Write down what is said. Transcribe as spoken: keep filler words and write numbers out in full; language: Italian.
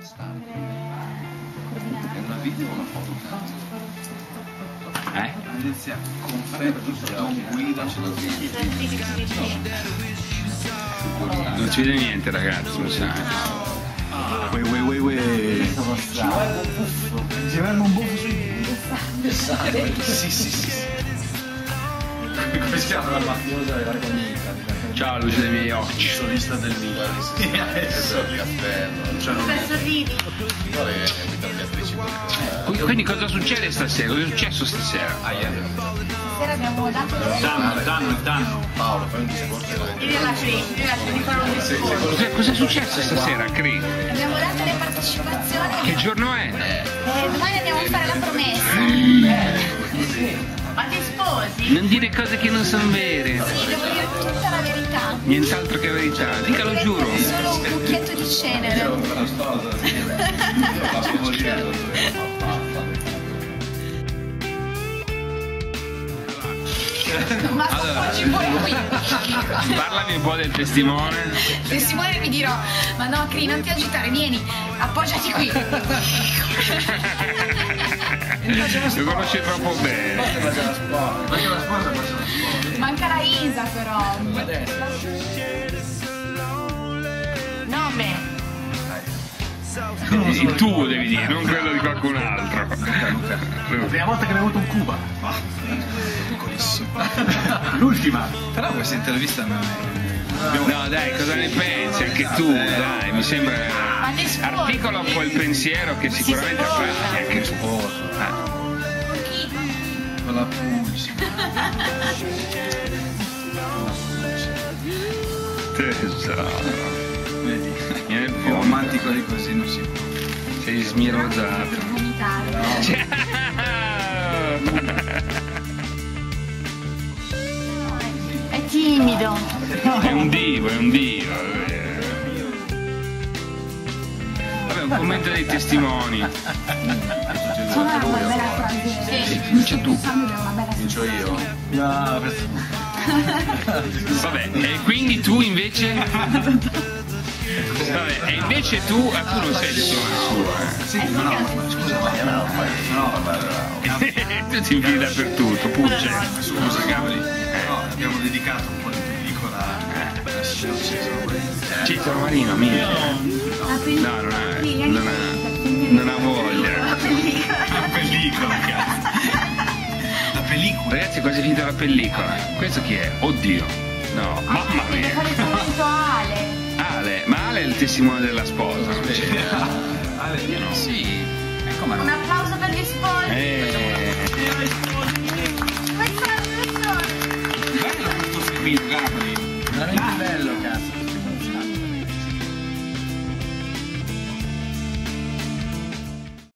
È una video o una foto? Eh? Inizia conferma guida sulla video. Non si vede niente ragazzi, lo sai. Ue ue ue ue. Ci avevano un buffo sui Sì sì sì. Come si chiama la mafiosa della Conica? Ciao luce dei miei occhi. Solista del Milan. Sì, adesso il castello. Cioè non sorridi. Quindi cosa succede stasera? Cosa è successo stasera? Stasera abbiamo dato il Danno, danno, danno. Paolo, fai un discorso. Io rilascio, io rilascio di fare un discorso. Cos'è, cos'è successo stasera, Cri? Abbiamo dato le partecipazioni. Che giorno è? Eh, domani andiamo a fare la promessa. Ma ti sposi? Non dire cose che non sono vere. Sì, devo dire tutta la verità. Nient'altro che verità. Dica lo giuro. Solo un cucchietto di cenere. Ma Allora. oggi poi qui. Parlami un po' del testimone. Se Simone mi dirò, ma no Cri, non ti agitare, vieni, appoggiati qui. Lo conosci troppo bene. Manca la Isa però. Nome. Il tuo devi dire, non quello di qualcun altro. La prima volta che mi ha avuto un Cuba. Piccolissimo. L'ultima. Però questa intervista non è. No dai, cosa ne pensi? Anche tu, dai, mi sembra. Articola un po' il pensiero che sicuramente avrai anche tu. Con la pulce. Tesoro. Vedi? Più romantico di così non si può. Sei smirozzato. Ciao! È timido. È un divo, è un divo. Vabbè, un commento dei testimoni. Sono una bella frase. Sì. Comincia tu. Comincio io. No, questo. Vabbè, e quindi tu invece. Vabbè, e invece tu, ah, tu non sei testimone suo, eh. Sì, no, no, scusa, ma no, no, vabbè. Tu ti invii dappertutto, pugge. Scusa, cavoli. No, abbiamo dedicato un po' di pellicola a Cicero Cesaro. Cicero Marino, minchia. No, non ha, non ha, non ha voglia. La pellicola, cazzo. La pellicola. Ragazzi, è quasi finita la pellicola. Questo chi è? Oddio. No, mamma mia. Ale. Ale, ma Ale è il testimone della sposa, non c'è? Ale, no. Sì. Ecco, ma Un applauso per gli sposi. Eh. bello questo film, guarda.